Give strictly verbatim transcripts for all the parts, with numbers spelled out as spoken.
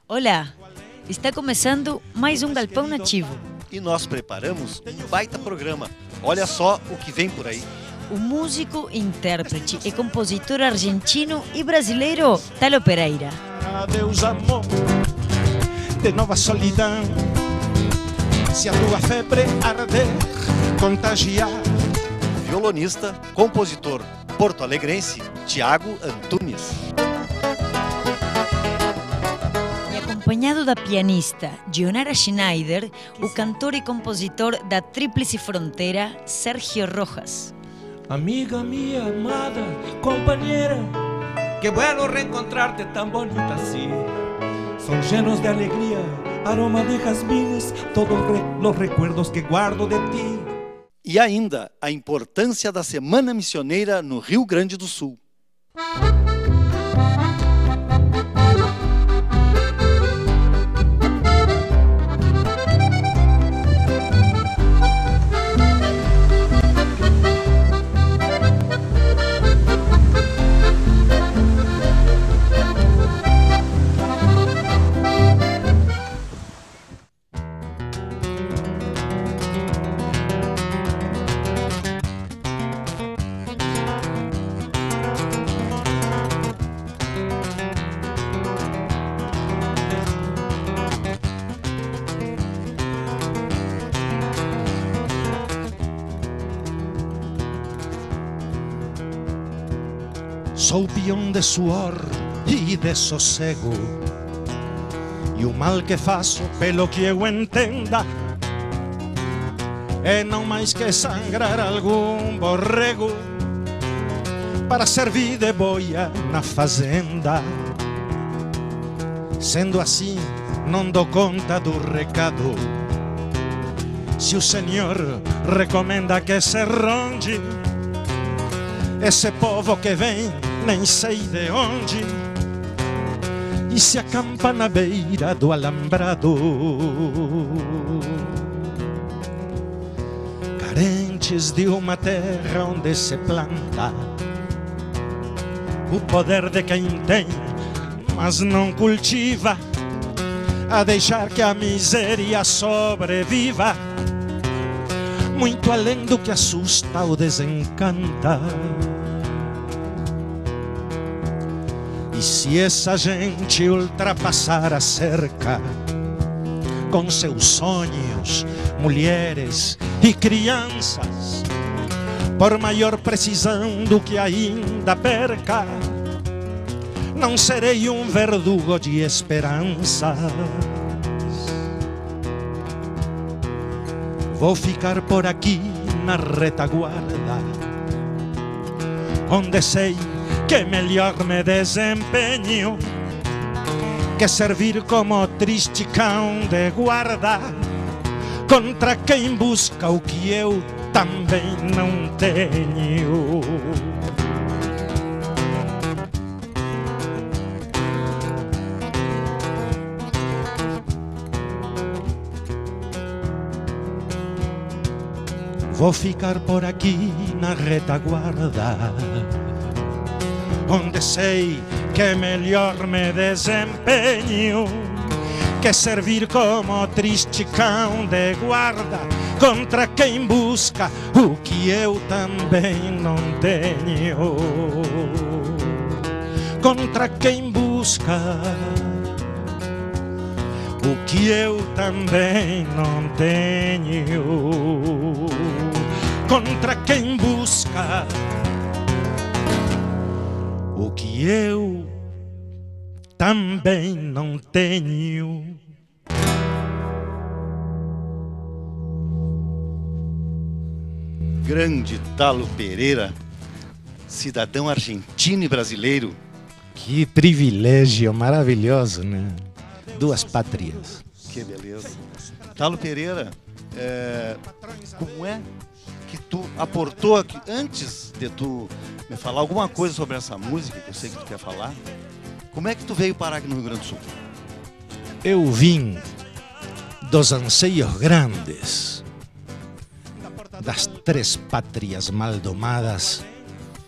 Olá, está começando mais um Galpão Nativo. E nós preparamos um baita programa. Olha só o que vem por aí. O músico, intérprete e compositor argentino e brasileiro Talo Pereira. Adeus, amor, de nova solidão. Se a tua febre arder, contagiar. Violonista, compositor porto-alegrense Tiago Antunes. Acompanhado da pianista Gionara Schneider, o cantor e compositor da Tríplice Fronteira Sérgio Rojas. Amiga mía, amada, compañera, que bueno reencontrarte tan bonita así. Son llenos de alegría, aroma de jazmines, todos re los recuerdos que guardo de ti. E ainda a importância da Semana Missioneira no Rio Grande do Sul. Sou peão de suor e de sossego, e o mal que faço, pelo que eu entenda, é não mais que sangrar algum borrego para servir de boia na fazenda. Sendo assim, não dou conta do recado. Se o Senhor recomenda que se ronde esse povo que vem nem sei de onde e se acampa na beira do alambrado, carentes de uma terra onde se planta o poder de quem tem, mas não cultiva, a deixar que a miséria sobreviva, muito além do que assusta ou desencanta. E se essa gente ultrapassar a cerca com seus sonhos, mulheres e crianças, por maior precisão do que ainda perca, não serei um verdugo de esperanças. Vou ficar por aqui na retaguarda, onde sei que melhor me desempenho que servir como triste cão de guarda contra quem busca o que eu também não tenho. Vou ficar por aqui na retaguarda, onde sei que melhor me desempenho que servir como triste cão de guarda contra quem busca o que eu também não tenho. Contra quem busca o que eu também não tenho. Contra quem busca o que eu também não tenho. Grande Talo Pereira, cidadão argentino e brasileiro. Que privilégio maravilhoso, né? Duas pátrias. Que beleza. Talo Pereira, é, como é que tu aportou aqui, antes de tu me falar alguma coisa sobre essa música, que eu sei que tu quer falar, como é que tu veio parar aqui no Rio Grande do Sul? Eu vim dos anseios grandes, das três pátrias mal domadas,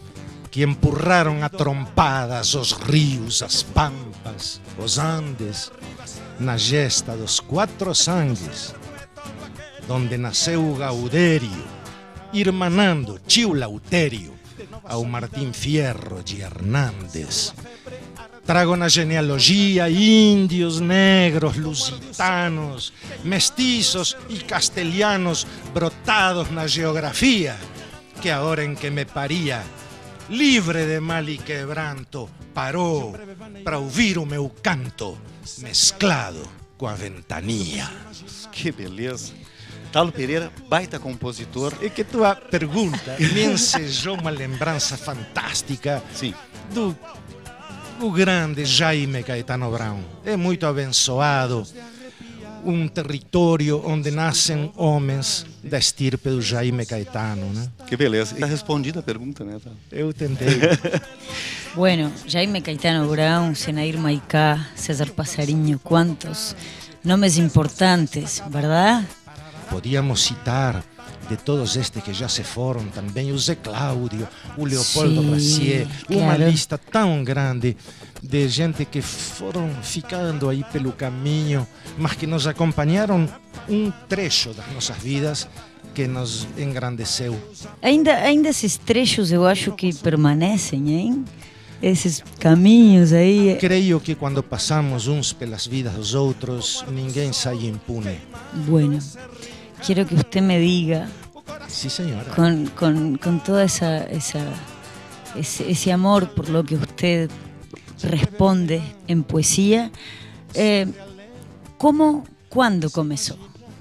que empurraram a trompadas os rios, as pampas, os Andes, na gesta dos quatro sangues, donde nasceu o Gaudério, irmanando tio Lautério ao Martim Fierro de Hernández. Trago na genealogia índios, negros, lusitanos, mestizos e castelhanos brotados na geografia, que a hora em que me paria, livre de mal e quebranto, parou para ouvir o meu canto, mesclado com a ventania. Que beleza. Talo Pereira, baita compositor. É que tua pergunta me ensejou uma lembrança fantástica Sim. do o grande Jaime Caetano Brown. É muito abençoado um território onde nascem homens da estirpe do Jaime Caetano, né? Que beleza. Está respondida a pergunta, né? Eu tentei. Bueno, Jaime Caetano Brown, Senair Maicá, César Passarinho, ¿cuántos nomes importantes, verdad? Podíamos citar de todos estes que já se foram também, o Zé Cláudio, o Leopoldo Sim, Racier, uma claro. lista tão grande de gente que foram ficando aí pelo caminho, mas que nos acompanharam um trecho das nossas vidas que nos engrandeceu. Ainda, ainda esses trechos eu acho que permanecem, hein? Esses caminhos aí. Creio que quando passamos uns pelas vidas dos outros, ninguém sai impune. Bueno, quiero que usted me diga, Sí, señora. con, con, con toda esa, esa ese, ese amor por lo que usted responde en poesía, eh, ¿cómo, cuándo comenzó?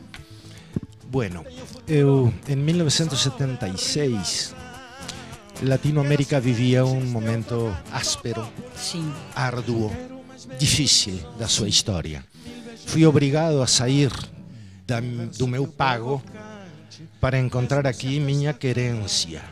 Bueno, eu, em mil novecentos e setenta e seis, Latinoamérica vivia um momento áspero, Sim. árduo, difícil da sua história. Fui obrigado a sair da, do meu pago para encontrar aqui minha querência.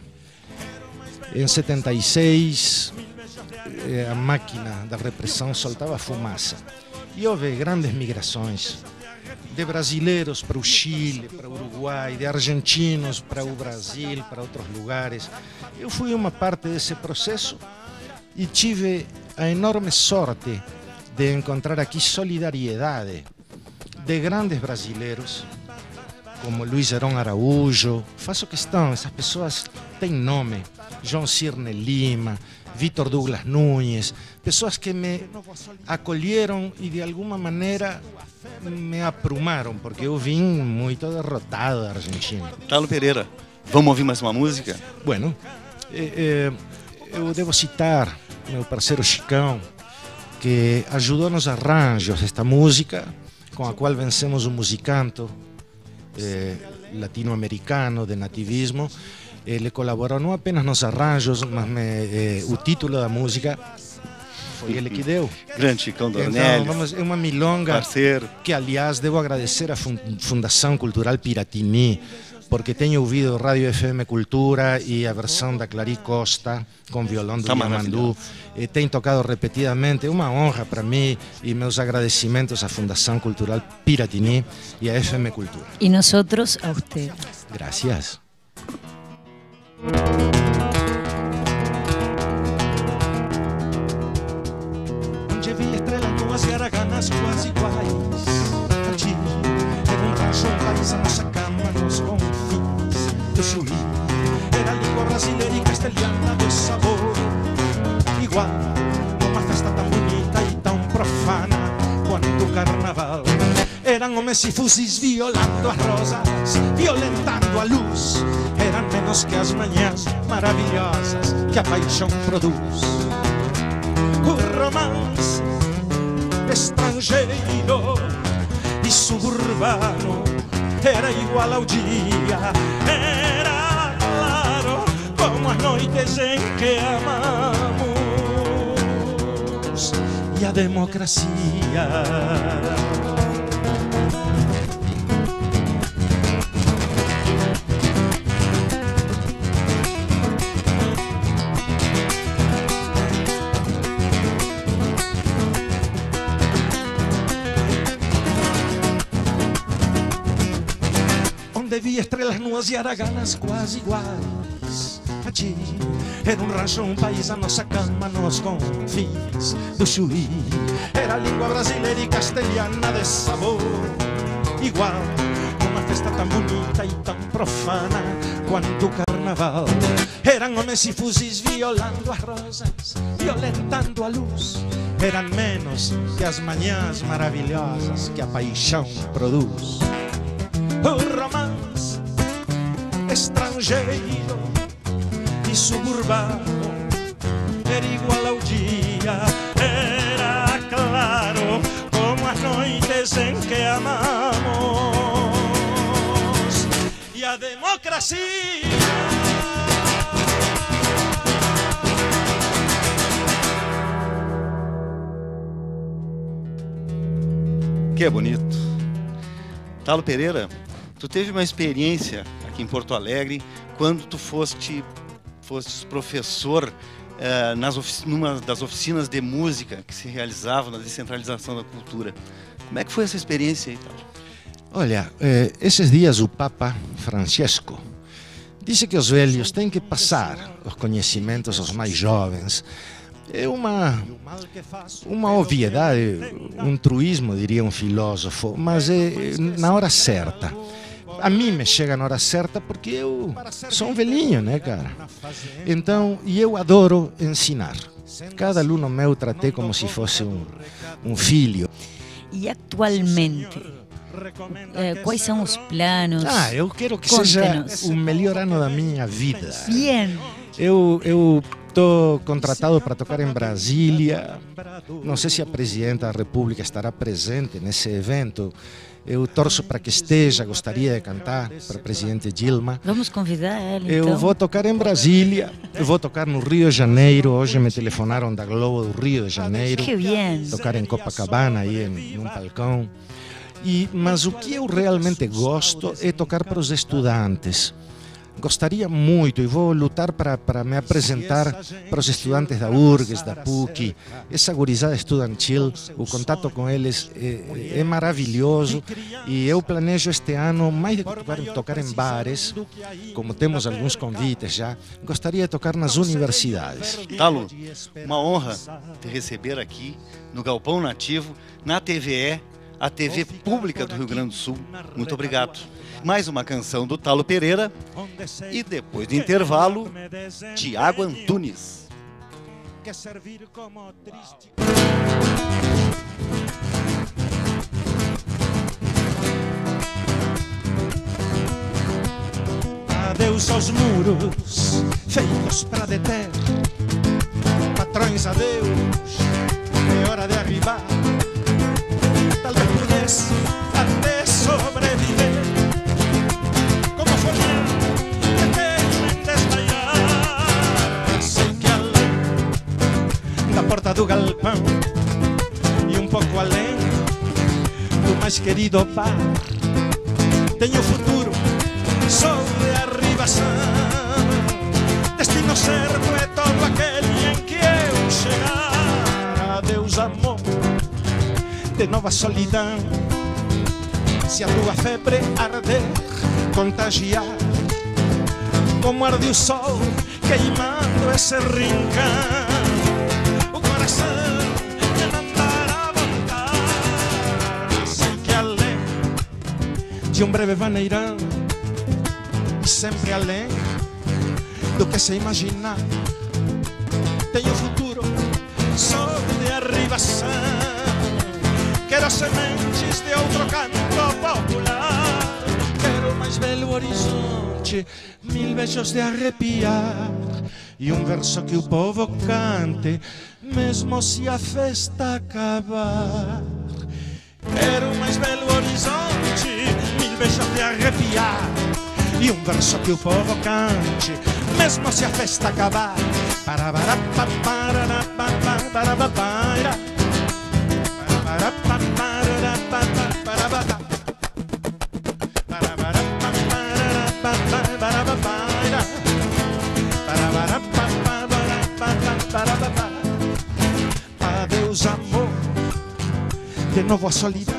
Em setenta e seis, a máquina da repressão soltava fumaça e houve grandes migrações de brasileiros para o Chile, para o Uruguai, de argentinos para o Brasil, para outros lugares. Eu fui uma parte desse processo e tive a enorme sorte de encontrar aqui solidariedade de grandes brasileiros, como Luiz Heron Araújo. Faço questão, essas pessoas têm nome, João Cirne Lima, Vítor Douglas Núñez, pessoas que me acolheram e de alguma maneira me aprumaram, porque eu vim muito derrotado da Argentina. Talo Pereira, vamos ouvir mais uma música? Bueno, eh, eh, eu devo citar meu parceiro Chicão, que ajudou nos arranjos desta música, com a qual vencemos um musicanto eh, latino-americano de nativismo. Ele colaborou não apenas nos arranjos, mas me, eh, o título da música foi ele que deu. Grande Chicão Então, Dornelles, vamos, é uma milonga parceiro. que, aliás, devo agradecer à Fundação Cultural Piratini, porque tenho ouvido Rádio F M Cultura e a versão da Clary Costa com violão do Tá Yamandu. E tem tocado repetidamente. É uma honra para mim e meus agradecimentos à Fundação Cultural Piratini e à F M Cultura. Y nosotros a usted. Gracias. Onde vi estrelas nuas e araganas quase iguais. Allí, en un rayo, un país a nossa cama, nos confins do Chuí. Era língua brasileira e castelhana de sabor igual, numa festa tão bonita e tão profana quanto o carnaval. Eram homens e fuzis violando as rosas, violentando a luz. Eram menos que as manhãs maravilhosas que a paixão produz. O romance estrangeiro e suburbano era igual ao dia, era claro como as noites em que amamos e a democracia. Onde vi estrelas nuas e araganas quase iguais. Fati. Era um rancho, um país, a nossa cama nos confins do Chuí. Era a língua brasileira e castelhana de sabor igual, uma festa tão bonita e tão profana quanto o carnaval. Eram homens e fuzis violando as rosas, violentando a luz. Eram menos que as manhãs maravilhosas que a paixão produz. O romance estrangeiro e suburbano era igual ao dia, era claro como as noites em que amamos. E a democracia que é bonito. Talo Pereira, tu teve uma experiência aqui em Porto Alegre quando tu foste, fostes professor eh, nas ofici- numa das oficinas de música que se realizavam na descentralização da cultura. Como é que foi essa experiência aí, Talo? Olha, eh, esses dias o Papa Francesco disse que os velhos têm que passar os conhecimentos aos mais jovens. É uma, uma obviedade, um truísmo, diria um filósofo, mas é na hora certa. A mim me chega na hora certa porque eu sou um velhinho, né, cara? Então, e eu adoro ensinar. Cada aluno meu tratei como se fosse um, um filho. E atualmente, eh, quais são os planos? Ah, eu quero que Conte-nos. seja o melhor ano da minha vida. Bien. Eu eu estou contratado para tocar em Brasília. Não sei se a presidenta da República estará presente nesse evento. Eu torço para que esteja, gostaria de cantar para a presidente Dilma. Vamos convidar ela, então. Eu vou tocar em Brasília, eu vou tocar no Rio de Janeiro. Hoje me telefonaram da Globo do Rio de Janeiro. Que bien. Tocar em Copacabana, aí em, em um balcão. E, mas o que eu realmente gosto é tocar para os estudantes. Gostaria muito e vou lutar para, para me apresentar para os estudantes da U R G S, da P U C. Essa gurizada estudantil, o contato com eles é, é maravilhoso e eu planejo este ano, mais de tocar, tocar em bares, como temos alguns convites já, gostaria de tocar nas universidades. Talo, uma honra te receber aqui no Galpão Nativo, na T V E, a T V pública do Rio Grande do Sul. Muito obrigado. Mais uma canção do Talo Pereira e depois do intervalo, Tiago Antunes. Adeus aos muros feitos para deter, patrões, adeus, é hora de arribar. Talvez pudesse até sobreviver, como folha que deixem desmaiar. Sei que além da porta do galpão e um pouco além do mais querido bar, tenho futuro, sou de arribação. Destino certo é todo aquele em que eu chegar. Adeus, amor, de nova solidão. Se a tua febre arder, contagiar, como arde o sol queimando esse rincão, o coração que não dará voltar. Sei que além de um breve vaneirão, sempre além do que se imaginar, tenho futuro, sou de arribação. Quero sementes de outro canto popular, quero mais belo horizonte, mil beijos de arrepiar e um verso que o povo cante, mesmo se a festa acabar. Quero mais belo horizonte, mil beijos de arrepiar e um verso que o povo cante, mesmo se a festa acabar. Para para para para para para para para. Adeus, amor, de novo a solidão.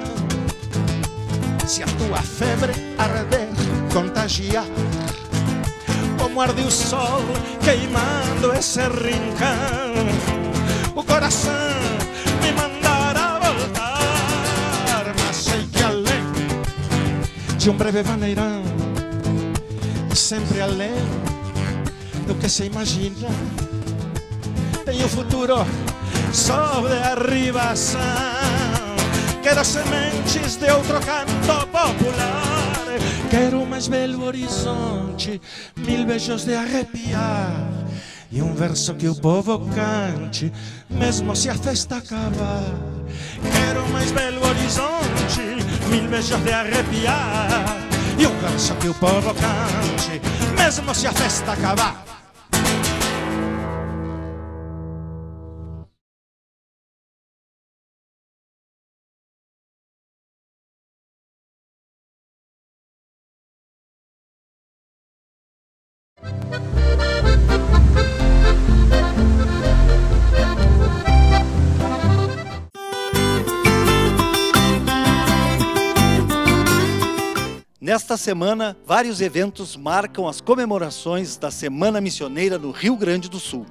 Se a tua febre arder, contagiar, como como arde o sol queimando esse rincão. O coração me mandará voltar, mas sei que além de um breve vaneirão, sempre além do que se imagina, tem o futuro sobre a ribação. Quero sementes de outro canto popular, quero mais belo horizonte, mil beijos de arrepiar e um verso que o povo cante, mesmo se a festa acabar. Quero mais belo horizonte, mil beijos de arrepiar e um verso que o povo cante, mesmo se a festa acabar. Nesta semana, vários eventos marcam as comemorações da Semana Missioneira no Rio Grande do Sul.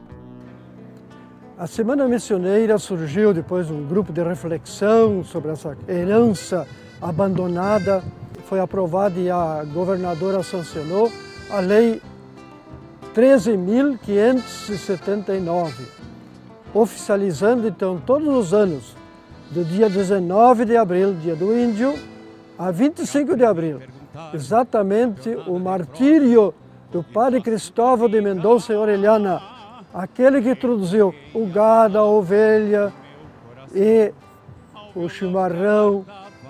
A Semana Missioneira surgiu depois de um grupo de reflexão sobre essa herança abandonada. Foi aprovada e a governadora sancionou a Lei treze mil quinhentos e setenta e nove, oficializando então todos os anos, do dia dezenove de abril, dia do índio, a vinte e cinco de abril, exatamente o martírio do padre Cristóvão de Mendonça e Orellana, aquele que introduziu o gado, a ovelha e o chimarrão,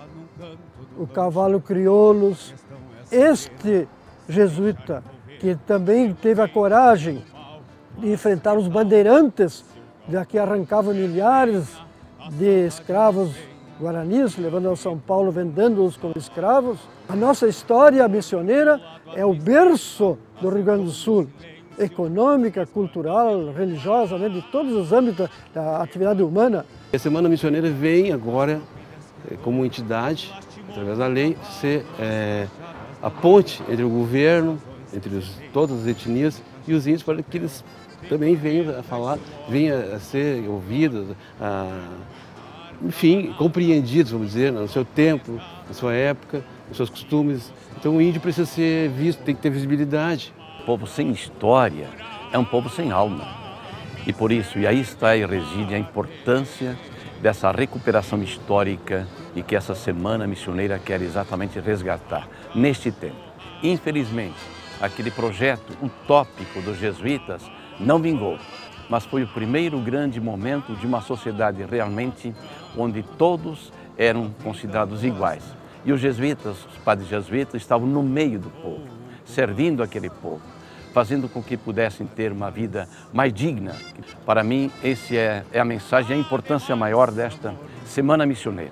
o cavalo crioulos. Este jesuíta, que também teve a coragem de enfrentar os bandeirantes, já que arrancavam milhares de escravos guaranis, levando a São Paulo, vendendo-os como escravos. A nossa história missioneira é o berço do Rio Grande do Sul, econômica, cultural, religiosa, né, de todos os âmbitos da atividade humana. A Semana Missioneira vem agora, como entidade, através da lei, ser é, a ponte entre o governo, entre os, todas as etnias e os índios, para que eles também venham a falar, venham a ser ouvidos, a, enfim, compreendidos, vamos dizer, no seu tempo, na sua época, nos seus costumes. Então o índio precisa ser visto, tem que ter visibilidade. O povo sem história é um povo sem alma. E por isso, e aí está e reside a importância dessa recuperação histórica e que essa Semana Missioneira quer exatamente resgatar neste tempo. Infelizmente, aquele projeto utópico dos jesuítas não vingou, mas foi o primeiro grande momento de uma sociedade realmente onde todos eram considerados iguais. E os jesuítas, os padres jesuítas, estavam no meio do povo, servindo aquele povo, fazendo com que pudessem ter uma vida mais digna. Para mim, essa é, é a mensagem, a importância maior desta Semana Missioneira.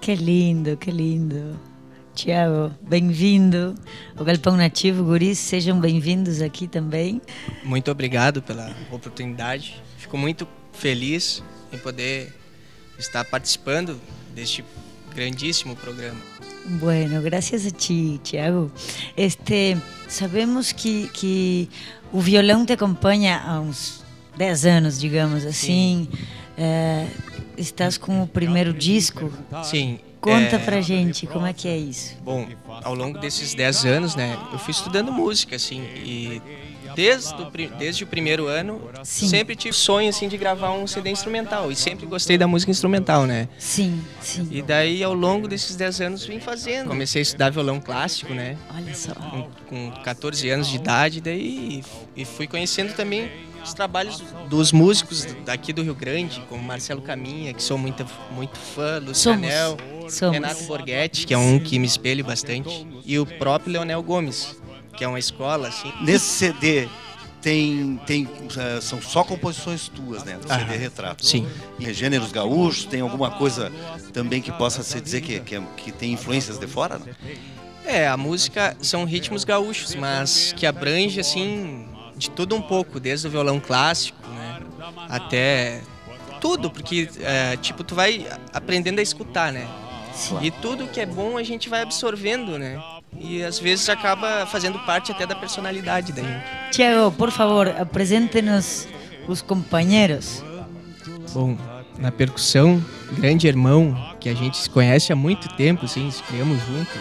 Que lindo, que lindo. Tiago, bem-vindo ao Galpão Nativo. Guris, sejam bem-vindos aqui também. Muito obrigado pela oportunidade. Fico muito feliz em poder estar participando deste grandíssimo programa. Bueno, graças a ti, Tiago. Este, sabemos que, que o violão te acompanha há uns dez anos, digamos assim. É, estás com o primeiro disco. Sim. Conta é... pra gente como é que é isso. Bom, ao longo desses dez anos, né, eu fui estudando música, assim, e desde o, desde o primeiro ano, sim, sempre tive sonho, assim, de gravar um C D instrumental, e sempre gostei da música instrumental, né? Sim, sim. E daí, ao longo desses dez anos, vim fazendo. Comecei a estudar violão clássico, né? Olha só. Com, com catorze anos de idade, daí, e fui conhecendo também os trabalhos dos músicos daqui do Rio Grande, como Marcelo Caminha, que sou muito, muito fã, Lucianel, Somos. Renato Borghetti, que é um que me espelho bastante, e o próprio Leonel Gomes, que é uma escola, assim. Nesse C D tem, tem, são só composições tuas, né? Do ah, C D Retrato. Sim. E gêneros gaúchos, tem alguma coisa também que possa se dizer que, que, que tem influências de fora, né? É, a música são ritmos gaúchos, mas que abrange, assim, de tudo um pouco, desde o violão clássico, né, até tudo, porque, é, tipo, tu vai aprendendo a escutar, né? Sim. E tudo que é bom a gente vai absorvendo, né? E às vezes acaba fazendo parte até da personalidade da gente. Tiago, por favor, apresente-nos os companheiros. Bom, na percussão, grande irmão, que a gente se conhece há muito tempo, assim, se criamos juntos,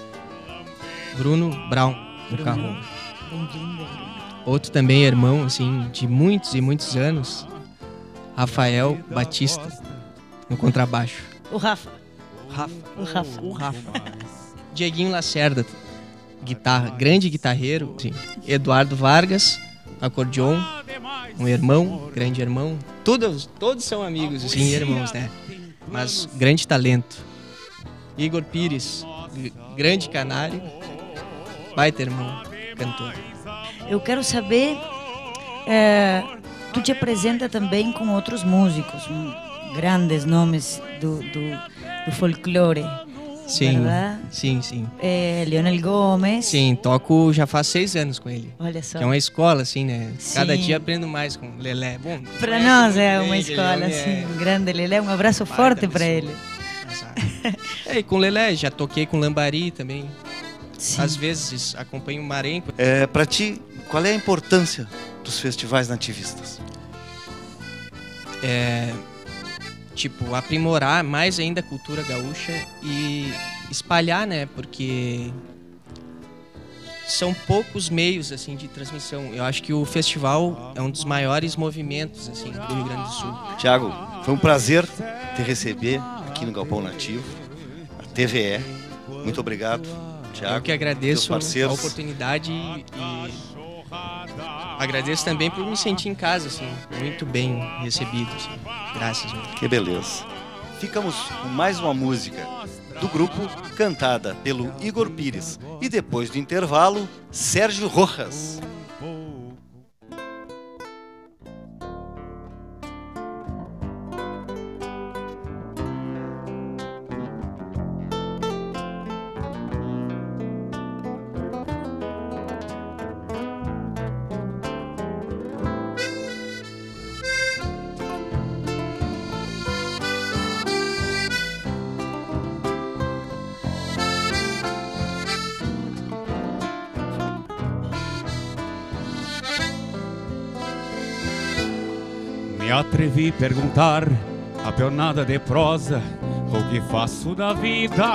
Bruno Brown, no carro. Bem-vindo, Bruno. Outro também irmão, assim, de muitos e muitos anos, Rafael Batista, no contrabaixo. O Rafa. Rafa. O Rafa. O Rafa. Dieguinho Lacerda, guitarra, grande guitarreiro. Sim. Eduardo Vargas, acordeon, um irmão, grande irmão. Todos, todos são amigos, assim, irmãos, né? Mas grande talento. Igor Pires, grande canário, baita irmão, cantor. Eu quero saber, é, tu te apresenta também com outros músicos, grandes nomes do, do, do folclore, sim, verdade? Sim, sim. É, Leonel Gomes. Sim, toco já faz seis anos com ele. Olha só. Que é uma escola, assim, né? Sim. Cada dia aprendo mais com o Lelé. Bom, para nós é uma bem, escola, ele assim, é... grande. Lelé, um abraço Pai forte da para ele. É, e com o Lelé, já toquei com o Lambari também. Sim. Às vezes acompanho o Marenco. É, para ti, qual é a importância dos festivais nativistas? É, tipo, aprimorar mais ainda a cultura gaúcha e espalhar, né? Porque são poucos meios, assim, de transmissão. Eu acho que o festival é um dos maiores movimentos, assim, do Rio Grande do Sul. Tiago, foi um prazer te receber aqui no Galpão Nativo, a T V E. Muito obrigado, Tiago. Eu que agradeço a parceiros. oportunidade e, e agradeço também por me sentir em casa, assim, muito bem recebido, assim. Graças, mano. Que beleza. Ficamos com mais uma música do grupo, cantada pelo Igor Pires. E depois do intervalo, Sérgio Rojas. Me atrevi a perguntar a peonada de prosa o que faço da vida.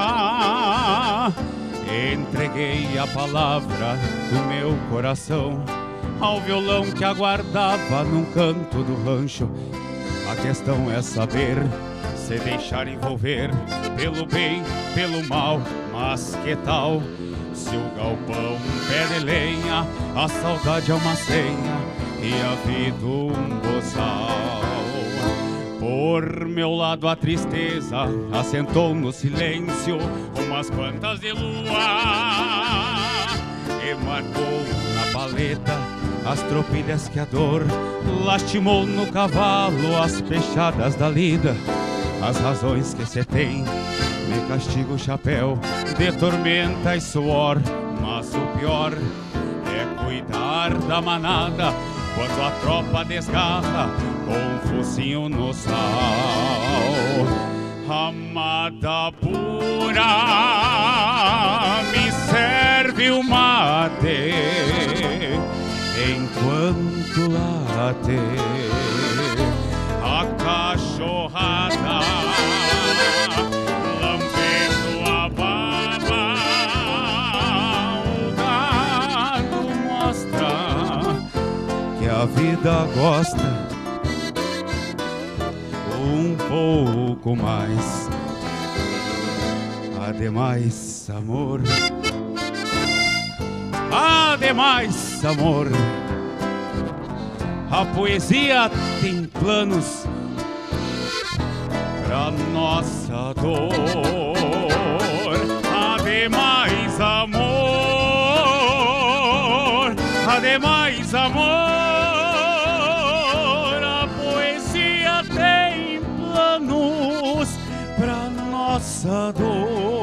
Entreguei a palavra do meu coração ao violão que aguardava num canto do rancho. A questão é saber se deixar envolver pelo bem, pelo mal, mas que tal se o galpão pede lenha, a saudade é uma senha e a vida um bozal. Por meu lado a tristeza assentou no silêncio umas quantas de lua e marcou na paleta as tropilhas que a dor lastimou no cavalo, as pechadas da lida, as razões que se tem me castiga o chapéu de tormenta e suor, mas o pior é cuidar da manada quando a tropa desgarra com um focinho no sal. Amada pura, me serve o mate enquanto late a cachorrada, lambendo a baba. O gado mostra que a vida gosta um pouco mais. Ademais, amor, ademais, amor, a poesia tem planos pra nossa dor. Ademais, amor, ademais, amor, a poesia tem planos pra nossa dor.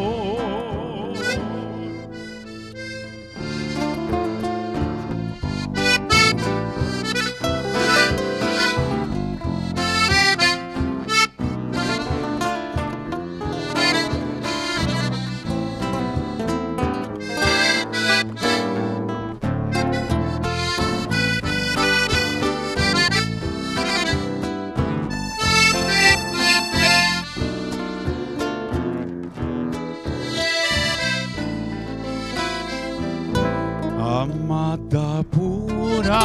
Amada pura,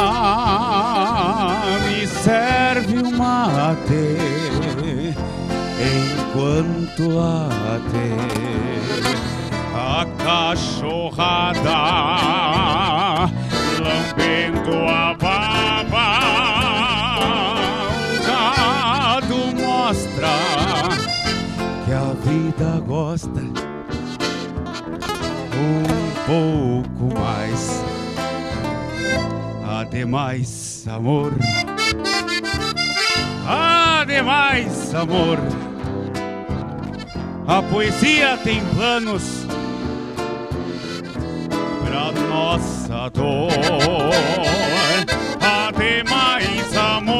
me serve o mate enquanto late a cachorrada, lambendo a baba. O gado mostra que a vida gosta um pouco mais. Ademais, amor, ademais, amor, a poesia tem planos pra nossa dor. Ademais, amor,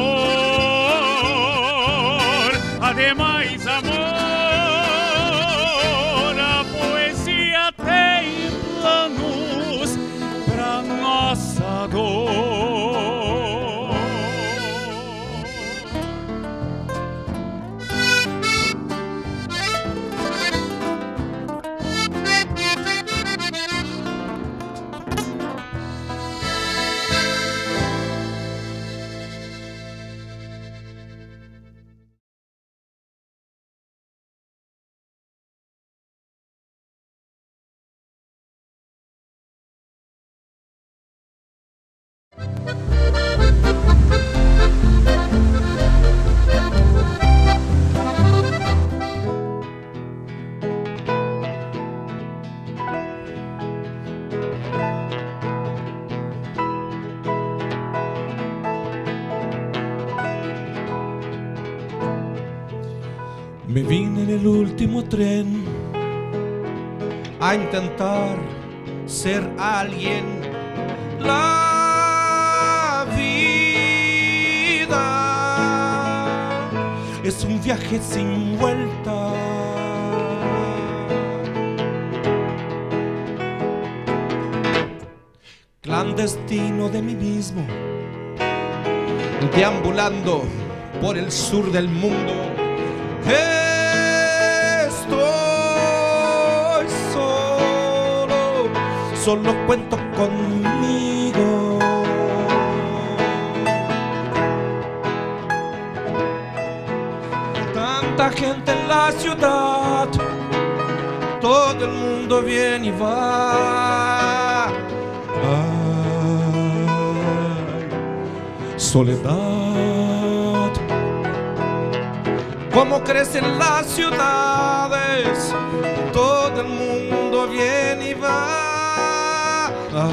ademais, amor, a poesia tem planos pra nossa dor. Me vine en el último tren a intentar ser alguien. La vida es un viaje sin vuelta. Clandestino de mí mismo, deambulando por el sur del mundo. Estoy solo, solo cuento conmigo. Tanta gente en la ciudad, todo el mundo viene y va. Ay, soledad. Cómo crecen las ciudades, todo el mundo viene y va.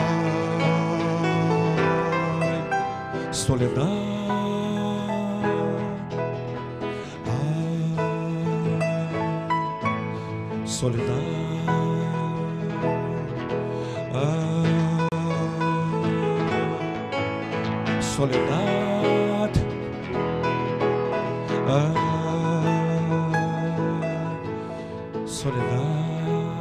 Ay, soledad. Ay, soledad. Ah, soledad. Ah, soledad.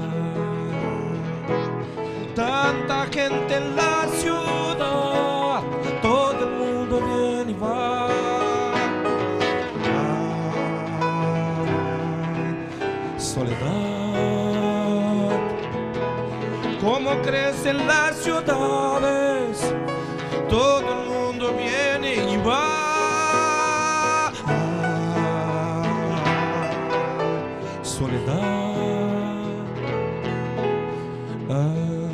Tanta gente en la ciudad, todo el mundo viene y va. Ah, soledad. Cómo crecen las ciudades, todo el mundo viene y va. Soledad. Ah,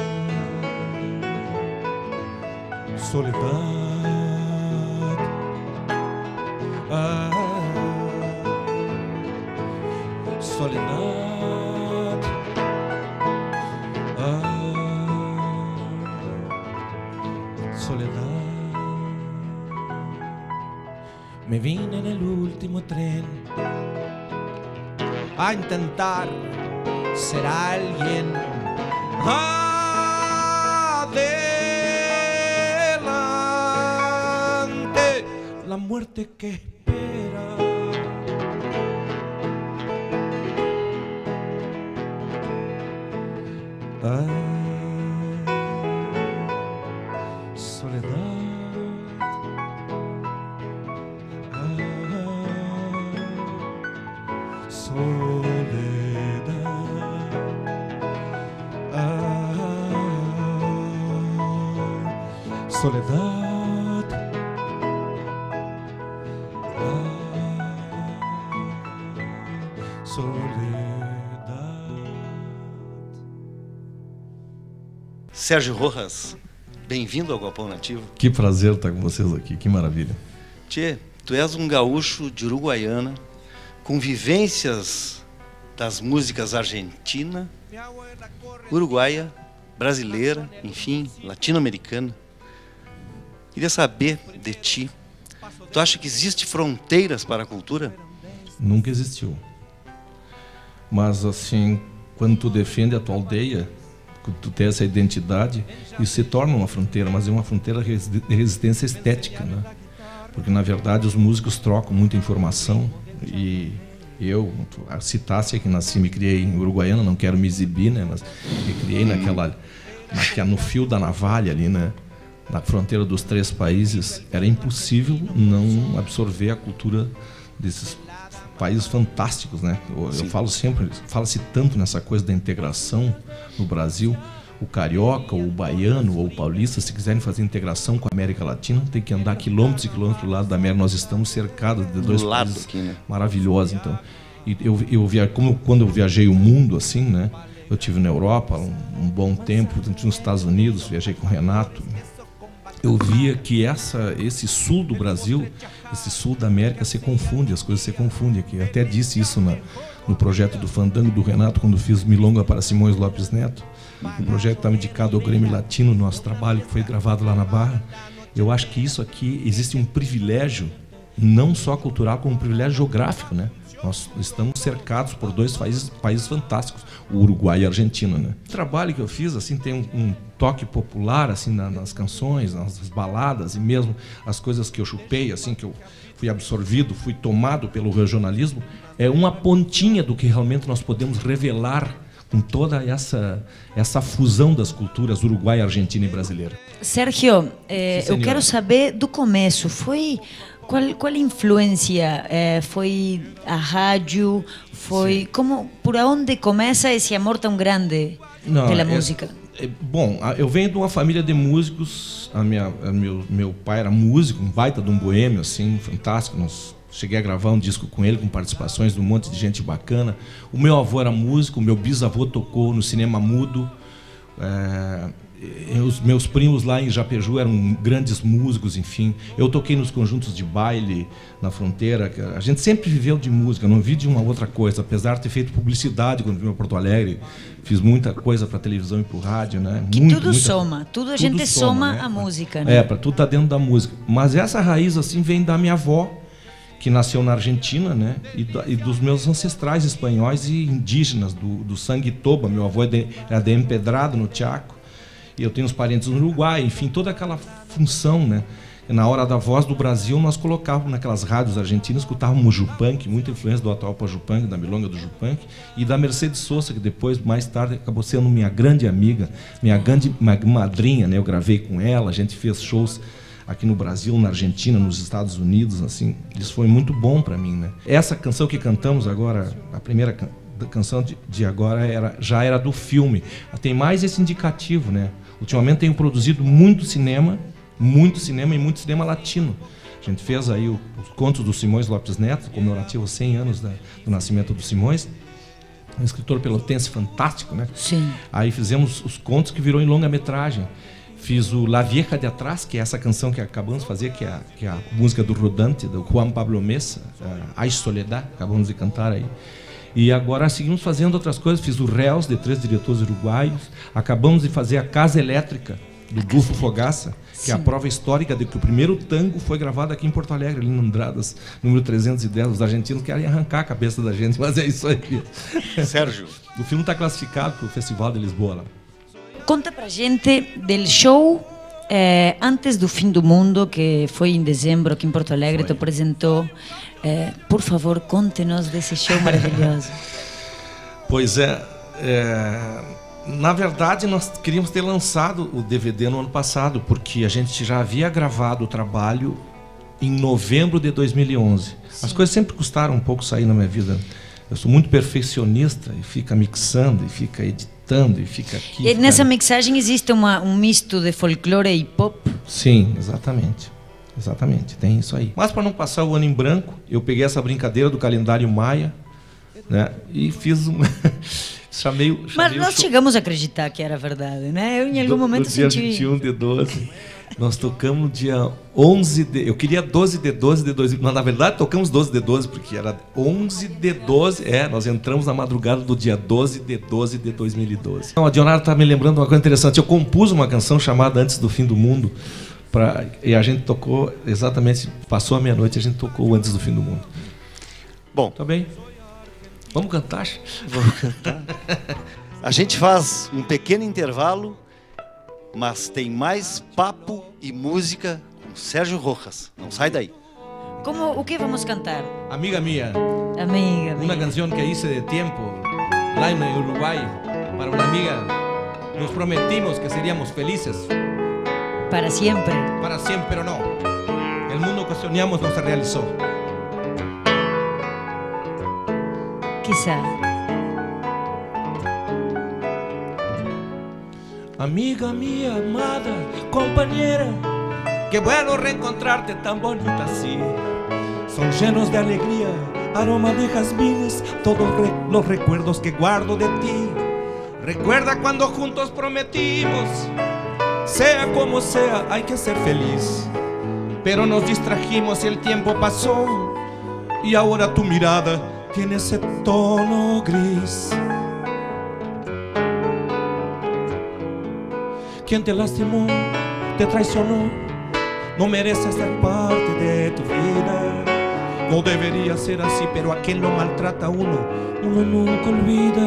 soledad. Ah, soledad. Ah, soledad. Me vine en el último tren a intentar ser alguien. Adelante, la muerte que espera. Ah, soledad. Ah, soledad. Ah, soledad. Ah, soledad. Sérgio Rojas, bem-vindo ao Galpão Nativo. Que prazer estar com vocês aqui, que maravilha. Tchê, tu és um gaúcho de Uruguaiana, com vivências das músicas argentina, uruguaia, brasileira, enfim, latino-americana. Queria saber de ti, tu acha que existe fronteiras para a cultura? Nunca existiu. Mas assim, quando tu defende a tua aldeia, quando tu tem essa identidade, isso se torna uma fronteira, mas é uma fronteira de resistência estética, né? Porque na verdade os músicos trocam muita informação e eu, citasse que nasci, me criei em Uruguaiana, não quero me exibir, né? Mas me criei naquela, naquela, no fio da navalha ali, né? Na fronteira dos três países, era impossível não absorver a cultura desses países fantásticos, né? Eu, eu falo sempre, fala-se tanto nessa coisa da integração no Brasil. O carioca, ou o baiano, ou o paulista, se quiserem fazer integração com a América Latina, tem que andar quilômetros e quilômetros do lado da América. Nós estamos cercados de dois países aqui, né? Maravilhosos. Então, e eu, eu via, como quando eu viajei o mundo assim, né? Eu tive na Europa um, um bom tempo, nos Estados Unidos, viajei com o Renato. Eu via que essa, esse sul do Brasil, esse sul da América se confunde, as coisas se confundem aqui. Eu até disse isso na, no projeto do Fandango do Renato, quando fiz Milonga para Simões Lopes Neto. O projeto estava dedicado ao Grêmio Latino, nosso trabalho que foi gravado lá na Barra. Eu acho que isso aqui, existe um privilégio, não só cultural, como um privilégio geográfico, né? Nós estamos cercados por dois países, países fantásticos, o Uruguai e a Argentina, né? O trabalho que eu fiz assim tem um, um toque popular assim na, nas canções, nas baladas e mesmo as coisas que eu chupei, assim que eu fui absorvido, fui tomado pelo regionalismo, é uma pontinha do que realmente nós podemos revelar com toda essa essa fusão das culturas uruguaia, argentina e brasileira. Sérgio, eh, Sim, eu quero saber do começo. Foi qual qual influência? Eh, foi a rádio? Foi Sim. como por onde começa esse amor tão grande Não, pela é, música? É, bom, eu venho de uma família de músicos. A minha a meu meu pai era músico, um baita de um boêmio assim, fantástico. Nós cheguei a gravar um disco com ele, com participações de um monte de gente bacana. O meu avô era músico, o meu bisavô tocou no cinema mudo. É, os meus primos lá em Japejú eram grandes músicos, enfim. Eu toquei nos conjuntos de baile na fronteira. A gente sempre viveu de música, não vi de uma outra coisa. Apesar de ter feito publicidade quando vim a Porto Alegre, fiz muita coisa para televisão e para o rádio, né? Que Muito, tudo muita, soma, tudo a tudo gente soma, né? a música, né? É, para tudo tá dentro da música. Mas essa raiz assim vem da minha avó, que nasceu na Argentina, né? E, do, e dos meus ancestrais espanhóis e indígenas, do, do sangue toba. Meu avô era de Empedrado, no Chaco. E eu tenho uns parentes no Uruguai, enfim, toda aquela função, né? Na hora da Voz do Brasil, nós colocávamos naquelas rádios argentinas, escutávamos o Jupunk, muita influência do Atahualpa Jupunk, da milonga do Jupunk, e da Mercedes Sosa, que depois, mais tarde, acabou sendo minha grande amiga, minha grande madrinha, né? Eu gravei com ela, a gente fez shows aqui no Brasil, na Argentina, nos Estados Unidos, assim, isso foi muito bom para mim, né? Essa canção que cantamos agora, a primeira can canção de, de agora, era, já era do filme. Tem mais esse indicativo, né? Ultimamente tenho produzido muito cinema, muito cinema e muito cinema latino. A gente fez aí o, os contos do Simões Lopes Neto, comemorativo aos cem anos da, do nascimento do Simões, um escritor pelotense fantástico, né? Sim. Aí fizemos os contos que virou em longa-metragem. Fiz o La Vieja de Atrás, que é essa canção que acabamos de fazer, que é a, que é a música do Rodante, do Juan Pablo Mesa, a Soledad, acabamos de cantar aí. E agora seguimos fazendo outras coisas. Fiz o Réus, de três diretores uruguaios. Acabamos de fazer a Casa Elétrica, do Bufo Fogaça, que é a prova histórica de que o primeiro tango foi gravado aqui em Porto Alegre, ali no Andradas, número trezentos e dez. Os argentinos querem arrancar a cabeça da gente, mas é isso aí. Sérgio. O filme está classificado para o Festival de Lisboa lá. Conta pra gente del show eh, antes do Fim do Mundo, que foi em dezembro aqui em Porto Alegre, tu apresentou. Eh, por favor, conte-nos desse show maravilhoso. Pois é, é, na verdade nós queríamos ter lançado o D V D no ano passado, porque a gente já havia gravado o trabalho em novembro de dois mil e onze. Sim. As coisas sempre custaram um pouco sair na minha vida. Eu sou muito perfeccionista e fica mixando e fica editando e fica aqui. E fica... nessa mixagem existe uma, um misto de folclore e pop? Sim, exatamente. Exatamente, tem isso aí. Mas para não passar o ano em branco, eu peguei essa brincadeira do calendário maia, né? E fiz um... chamei, chamei Mas nós show... chegamos a acreditar que era verdade, né? Eu em algum do, momento do dia senti... vinte e um de doze. Nós tocamos dia onze de... Eu queria doze de doze de dois mil, mas na verdade tocamos doze de doze, porque era onze de doze. É, nós entramos na madrugada do dia doze de doze de dois mil e doze. Então, a Dionara está me lembrando uma coisa interessante. Eu compus uma canção chamada Antes do Fim do Mundo, pra... e a gente tocou exatamente, passou a meia-noite, a gente tocou Antes do Fim do Mundo. Bom, tá bem. Vamos cantar? Vamos cantar. A gente faz um pequeno intervalo, mas tem mais papo e música com Sérgio Rojas. Não sai daí. Como, o que vamos cantar? Amiga mía. Amiga mía. Una canción que hice de tiempo, lá en Uruguay, para una amiga. Nos prometimos que seríamos felices. Para siempre. Para siempre, pero no. El mundo que soñamos no se realizó. Quizá. Amiga mía, amada, compañera, qué bueno reencontrarte tan bonita así. Son llenos de alegría, aroma de jazmines, todos re los recuerdos que guardo de ti. Recuerda cuando juntos prometimos, sea como sea, hay que ser feliz. Pero nos distrajimos y el tiempo pasó, y ahora tu mirada tiene ese tono gris. Quien te lastimó, te traicionó, no merece ser parte de tu vida. No debería ser así, pero a quien lo maltrata uno, uno nunca olvida.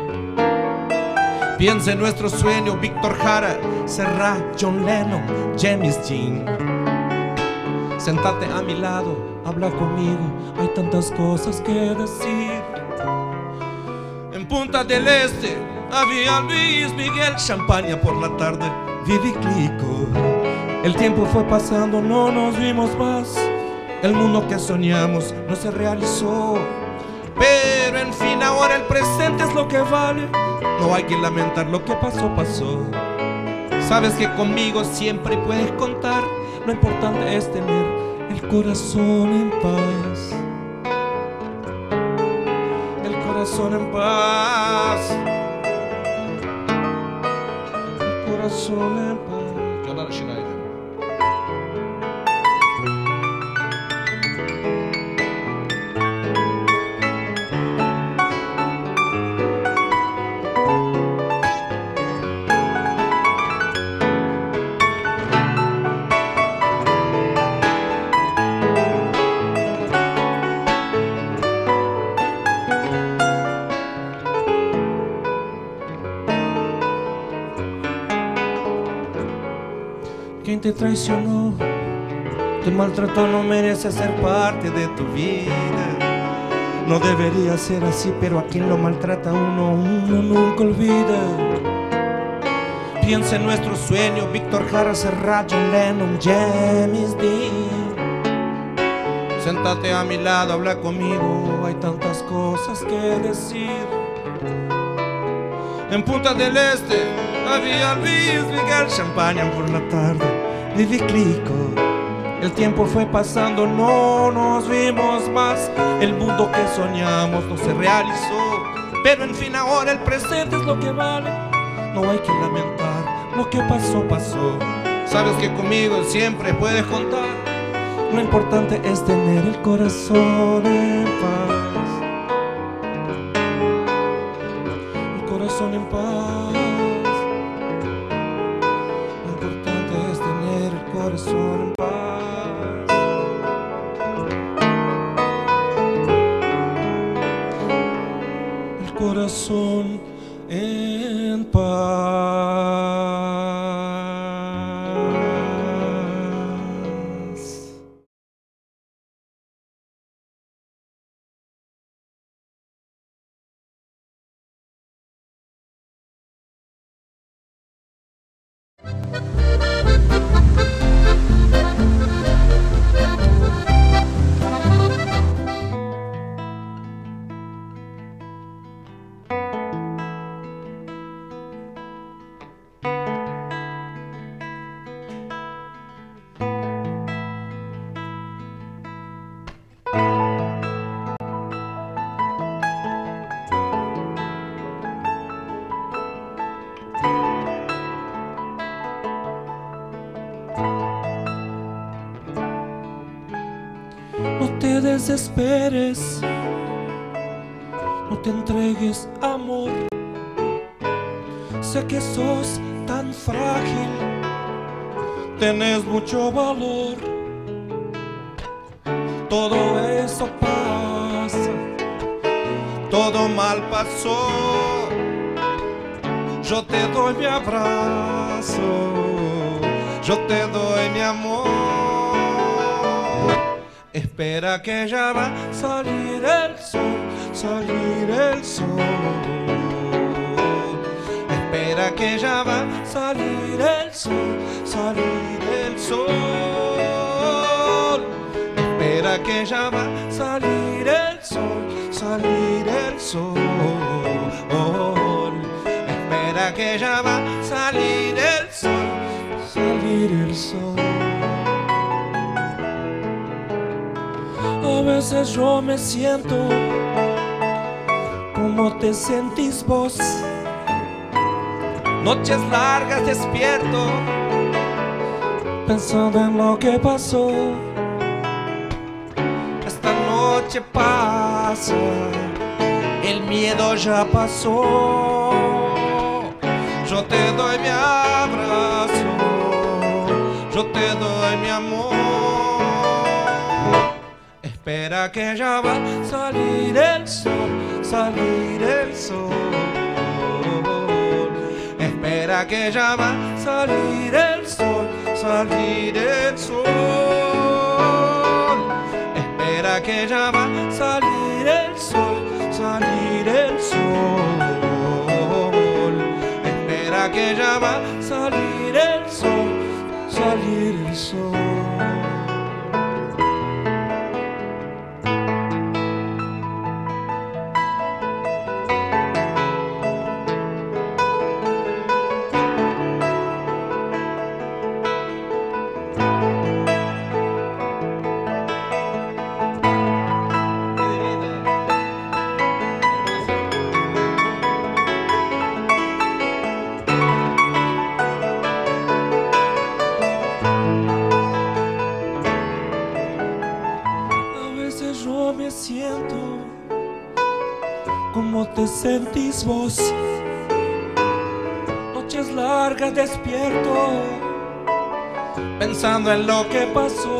Piensa en nuestro sueño, Víctor Jara, Serrat, John Lennon, James Dean. Sentate a mi lado, habla conmigo, hay tantas cosas que decir. En Punta del Este había Luis Miguel, champaña por la tarde, Vivi Clico. El tiempo fue pasando, no nos vimos más. El mundo que soñamos no se realizó. Pero en fin, ahora el presente es lo que vale. No hay que lamentar lo que pasó, pasó. Sabes que conmigo siempre puedes contar. Lo importante es tener el corazón en paz. El corazón en paz. Corazón en paz. Jonathan Schneider. Quien te traicionó, te maltrató, no merece ser parte de tu vida. No debería ser así, pero a quien lo maltrata uno, uno nunca olvida. Piensa en nuestro sueño, Víctor Jara, Serrat, John Lennon, James Dean. Séntate a mi lado, habla conmigo, hay tantas cosas que decir. En Punta del Este había Luis Miguel, champaña por la tarde, viví clico. El tiempo fue pasando, no nos vimos más. El mundo que soñamos no se realizó. Pero en fin ahora el presente es lo que vale. No hay que lamentar, lo que pasó, pasó. Sabes que conmigo siempre puedes contar. Lo importante es tener el corazón en paz. El corazón en paz. Lo importante es tener el corazón en paz. Corazón en paz. No te desesperes, no te entregues, amor. Sé que sos tan frágil, tenés mucho valor. Todo eso pasa, todo mal pasó. Yo te doy mi abrazo, yo te doy mi amor. Espera que ya va a salir el sol, salir el sol. Espera que ya va a salir el sol, salir el sol. Espera que ya va a salir el sol, salir el sol. Espera que ya va a salir el sol, salir el sol. A veces yo me siento como te sentís vos. Noches largas despierto pensando en lo que pasó. Esta noche pasa, el miedo ya pasó. Yo te doy mi abrazo, yo te doy mi amor. Espera que ya va a salir el sol, salir el sol. Espera que ya va a salir el sol, salir el sol. Espera que ya va a salir el sol, salir el sol. Espera que ya va a salir el sol, salir el sol. Te sentís vos, noches largas despierto pensando en lo que pasó.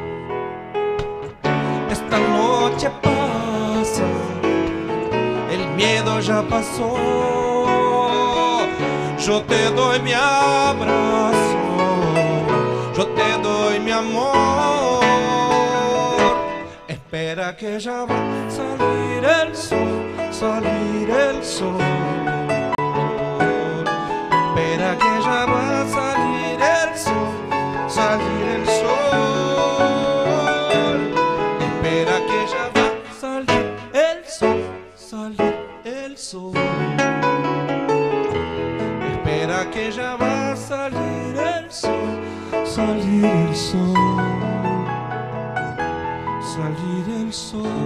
Esta noche pasa, el miedo ya pasó. Yo te doy mi abrazo, Espera que ya va a salir el sol, salir el sol. Espera que ya va a salir el sol, salir el sol. Espera que ya va a salir el sol, salir el sol. Espera que ya va a salir el sol, salir el sol. Salir el sol.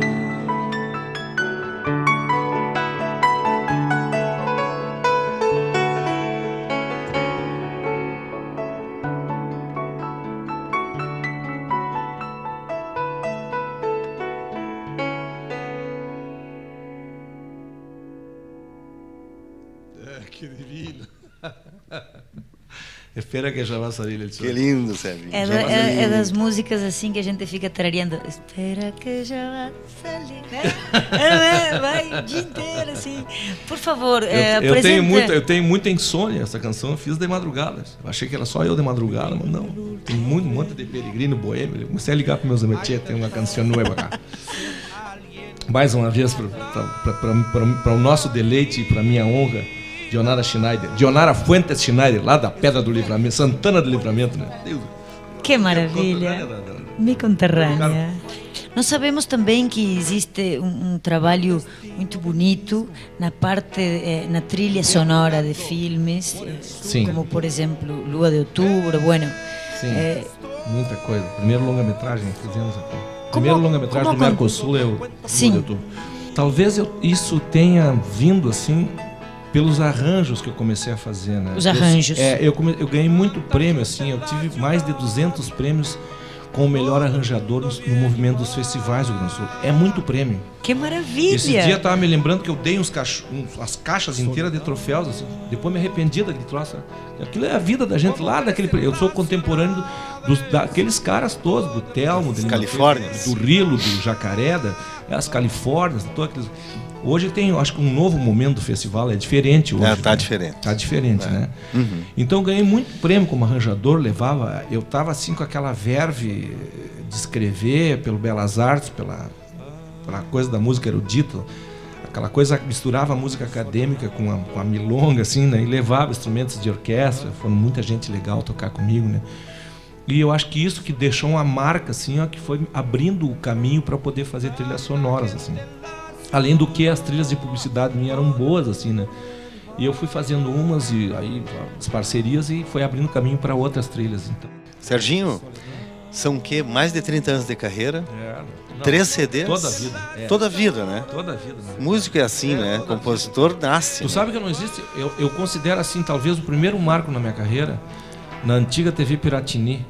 Que divino. Espera que já vai sair o sol. Que lindo, Serginho. É, da, é, é das músicas assim que a gente fica tarareando. Espera que já vai sair. É, vai o dia inteiro assim. Por favor, eu, é, eu, tenho muito, eu tenho muita insônia. Essa canção eu fiz de madrugada. Eu achei que era só eu de madrugada, mas não. Tem muito, um monte de peregrino boêmio. Eu comecei a ligar para meus amigos. Tem uma canção nova cá. Mais uma vez, para o nosso deleite e para a minha honra, Dionara Schneider, Dionara Fuentes Schneider, lá da Pedra do Livramento, Santana do Livramento, né? Deus. Que maravilha! Minha conterrânea. Nós sabemos também que existe um, um trabalho muito bonito na parte, eh, na trilha sonora de filmes, eh, Sim. como por exemplo Lua de Outubro, bueno. Sim, eh, muita coisa. Primeiro longa-metragem que fizemos aqui. Primeiro longa-metragem do Mercosul é o Lua de Outubro. Talvez eu, isso tenha vindo assim pelos arranjos que eu comecei a fazer, né? Os arranjos. Eu, é, eu, come, eu ganhei muito prêmio, assim, eu tive mais de duzentos prêmios com o melhor arranjador no, no movimento dos festivais do Rio Grande do Sul. É muito prêmio. Que maravilha! Esse dia eu tava me lembrando que eu dei uns cach... uns, as caixas inteiras de troféus, assim. Depois me arrependi daquele troço. Aquilo é a vida da gente lá daquele... Eu sou contemporâneo do, dos, daqueles caras todos, do Telmo, do Califórnias, do Rilo, do Jacaré, da, as Califórnias, todos aqueles... Hoje tem, acho que um novo momento do festival, é diferente hoje. É, tá né? diferente. Tá diferente, é. né? Uhum. Então eu ganhei muito prêmio como arranjador, levava... Eu tava assim com aquela verve de escrever pelo Belas Artes, pela, pela coisa da música erudita, aquela coisa que misturava a música acadêmica com a, com a milonga, assim, né? E levava instrumentos de orquestra, foram muita gente legal tocar comigo, né? E eu acho que isso que deixou uma marca, assim, ó, que foi abrindo o caminho para poder fazer trilhas sonoras, assim. Além do que as trilhas de publicidade minhas eram boas, assim, né? E eu fui fazendo umas e aí as parcerias e foi abrindo caminho para outras trilhas, então. Serginho, são o quê? Mais de trinta anos de carreira? É, não, Três C Ds? Toda a vida. É. Toda a vida, né? Toda a vida. Né? Músico é assim, é, né? Compositor nasce. Tu né? sabe que não existe? Eu, eu considero assim, talvez o primeiro marco na minha carreira, na antiga T V Piratini.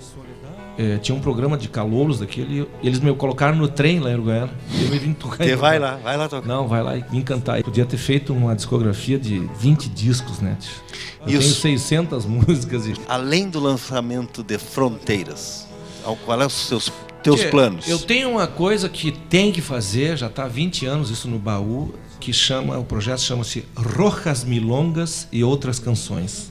É, tinha um programa de calouros daquele, eles me colocaram no trem lá em Uruguaiana. Eu me vim tocar. Você vai lá, vai lá tocar. Não, vai lá e me encantar. Eu podia ter feito uma discografia de vinte discos, né? Eu e tenho os... seiscentas músicas. E... Além do lançamento de Fronteiras, qual é os seus teus que, planos? Eu tenho uma coisa que tem que fazer, já está há vinte anos isso no baú, que chama, o projeto chama-se Rojas Milongas e Outras Canções,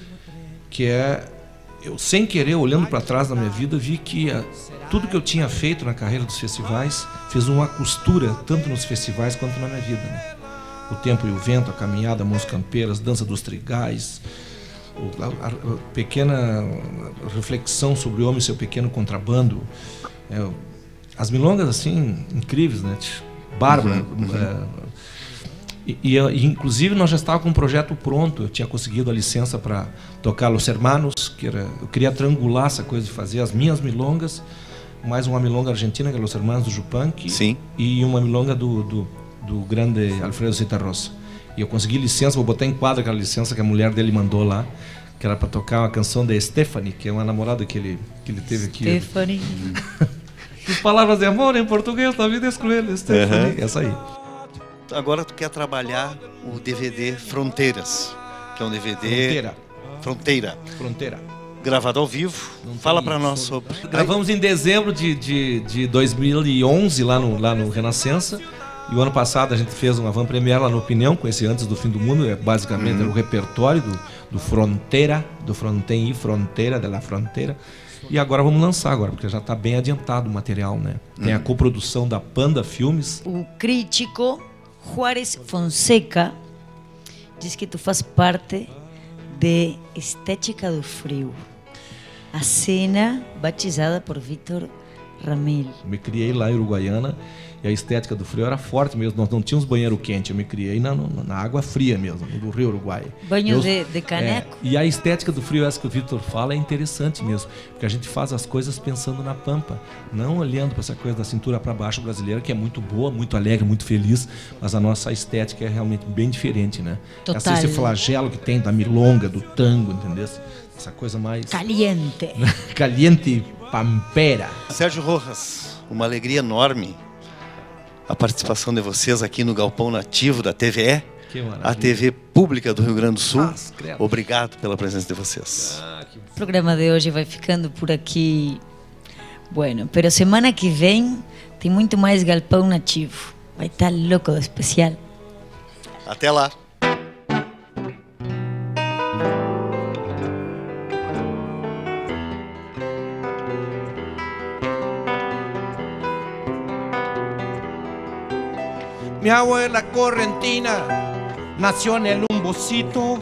que é eu, sem querer, olhando para trás da minha vida, vi que a, tudo que eu tinha feito na carreira dos festivais fez uma costura, tanto nos festivais quanto na minha vida. Né? O Tempo e o Vento, a Caminhada, Mãos Campeiras, Dança dos Trigais, a, a, a pequena reflexão sobre o homem e seu pequeno contrabando. É, as milongas, assim, incríveis, né? Bárbara. Uhum, uhum. É, E, e, inclusive nós já estávamos com um projeto pronto. Eu tinha conseguido a licença para tocar Los Hermanos, que era, eu queria triangular essa coisa de fazer as minhas milongas, mais uma milonga argentina, que é Los Hermanos do Yupanqui. Sim. E uma milonga do, do, do grande Alfredo Citarrosa. E eu consegui licença, vou botar em quadro aquela licença que a mulher dele mandou lá, que era para tocar uma canção da Stephanie, que é uma namorada que ele, que ele teve aqui. Stephanie. As palavras de amor em português, a vida é cruel, Stephanie. Uhum. Essa aí. Agora tu quer trabalhar o D V D Fronteiras, que é um D V D... Fronteira. Fronteira. Fronteira. Gravado ao vivo. Não Fala para nós sobre... Gravamos em dezembro de, de, de dois mil e onze, lá no, lá no Renascença. E o ano passado a gente fez uma van premiere lá no Opinião, com esse Antes do Fim do Mundo, é basicamente uhum. era o repertório do, do Fronteira, do Fronten e Fronteira, de la Fronteira. E agora vamos lançar agora, porque já está bem adiantado o material, né? Tem uhum. a coprodução da Panda Filmes. O crítico Juárez Fonseca diz que tu faz parte de Estética do Frio, a cena batizada por Vítor Ramil. Me criei lá em Uruguaiana e a estética do frio era forte mesmo. Nós não tínhamos banheiro quente, eu me criei na, na água fria mesmo, do Rio Uruguai. Banho eu, de, de caneco? É, e a estética do frio, essa que o Vítor fala, é interessante mesmo, porque a gente faz as coisas pensando na pampa, não olhando para essa coisa da cintura para baixo brasileira, que é muito boa, muito alegre, muito feliz, mas a nossa estética é realmente bem diferente, né? Total. Esse flagelo que tem da milonga, do tango, entendeu? Essa coisa mais... Caliente. Caliente pampera. Sérgio Rojas, uma alegria enorme a participação de vocês aqui no Galpão Nativo da T V E, a T V pública do Rio Grande do Sul. Ah, obrigado pela presença de vocês. Ah, que... O programa de hoje vai ficando por aqui. Bueno, pero semana que vem tem muito mais Galpão Nativo. Vai estar louco de especial. Até lá. Mi abuela correntina nació en el Umbocito.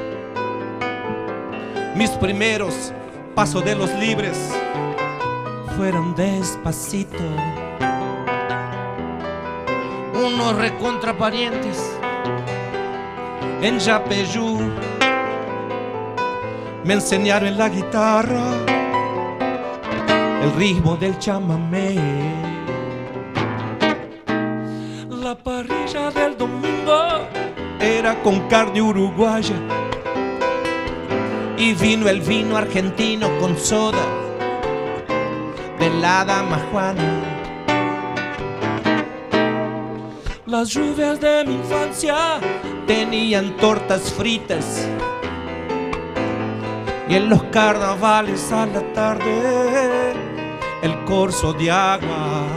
Mis primeros pasos de los libres fueron despacito. Unos recontraparientes en Yapeyú me enseñaron en la guitarra el ritmo del chamamé. La parrilla del domingo era con carne uruguaya y vino el vino argentino con soda de la dama Juana. Las lluvias de mi infancia tenían tortas fritas y en los carnavales a la tarde el corso de agua.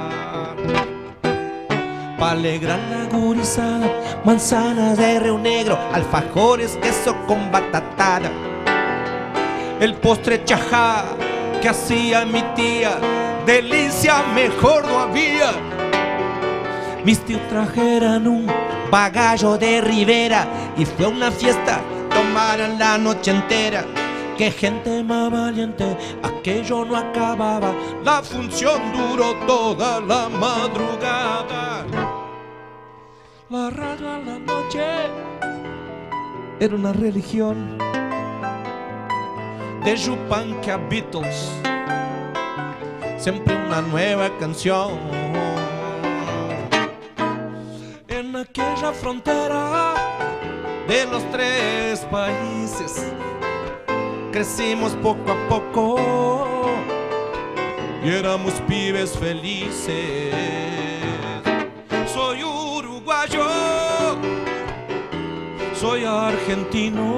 Pa' alegrar la gurizada, manzanas de Río Negro, alfajores, queso con batatada. El postre chajá que hacía mi tía, delicia mejor no había. Mis tíos trajeron un bagallo de Rivera y fue una fiesta, tomaron la noche entera. Qué gente más valiente, aquello no acababa, la función duró toda la madrugada. La radio a la noche era una religión, de Yupanqui a Beatles, siempre una nueva canción. En aquella frontera de los tres países crecimos poco a poco y éramos pibes felices. Soy uruguayo, soy argentino,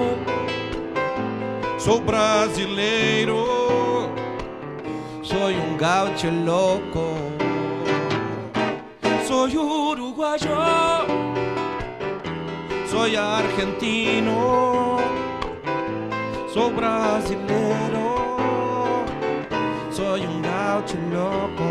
soy brasileiro, soy un gaucho loco. Soy uruguayo, soy argentino, soy brasilero, soy un gaucho loco.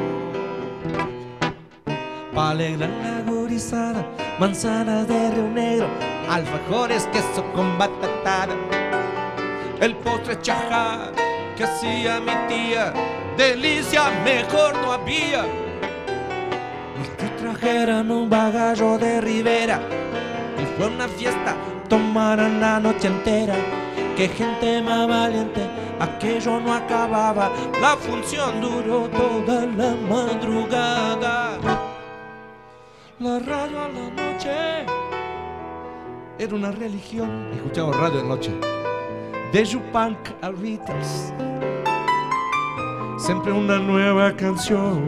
Pa' alegrar la gurizada, manzanas de Río Negro, alfajores, queso con batatada. El postre chajá que hacía mi tía, delicia mejor no había. Mis tíos trajeron un bagallo de Rivera y fue una fiesta, tomaron la noche entera. Qué gente más valiente, aquello no acababa, la función duró toda la madrugada. La radio a la noche era una religión. Escuchamos radio de noche. De Yupanqui a Beatles, siempre una nueva canción.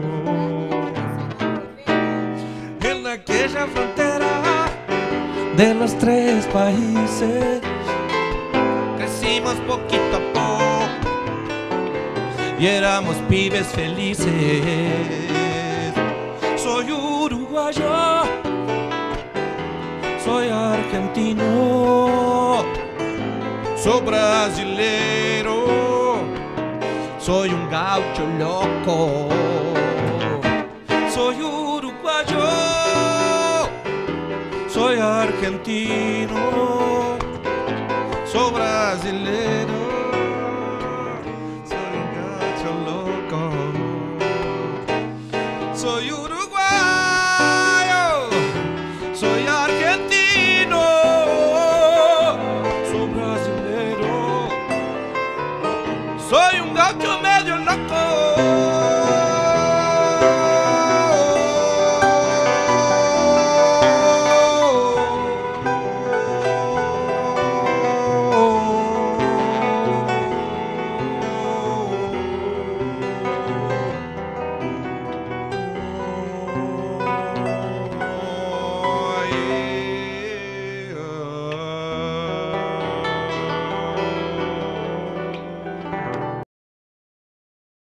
En aquella frontera de los tres países crecimos poquito a poco y éramos pibes felices. Soy Uruguay, uruguayo, soy argentino, soy brasileiro, soy un gaucho loco, soy uruguayo, soy argentino, soy brasileiro, soy un gaucho loco, soy uruguayo, soy argentino, soy brasileiro, soy un gaucho medio loco.